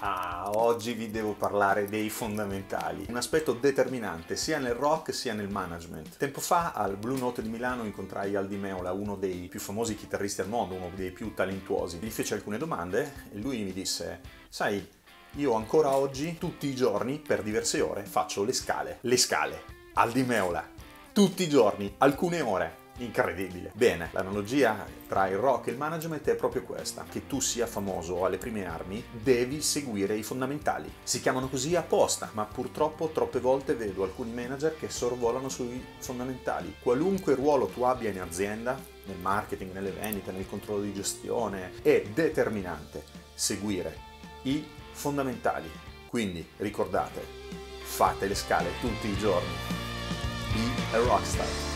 Oggi vi devo parlare dei fondamentali, un aspetto determinante sia nel rock sia nel management. Tempo fa al Blue Note di Milano incontrai Al Di Meola, uno dei più famosi chitarristi al mondo, uno dei più talentuosi. Gli feci alcune domande e lui mi disse: sai, io ancora oggi, tutti i giorni, per diverse ore, faccio le scale. Le scale. Al Di Meola. Tutti i giorni, alcune ore. Incredibile. Bene, l'analogia tra il rock e il management è proprio questa: che tu sia famoso alle prime armi, devi seguire i fondamentali. Si chiamano così apposta, ma purtroppo troppe volte vedo alcuni manager che sorvolano sui fondamentali. Qualunque ruolo tu abbia in azienda, nel marketing, nelle vendite, nel controllo di gestione, è determinante seguire i fondamentali. Quindi ricordate, fate le scale tutti i giorni. Be a rockstar.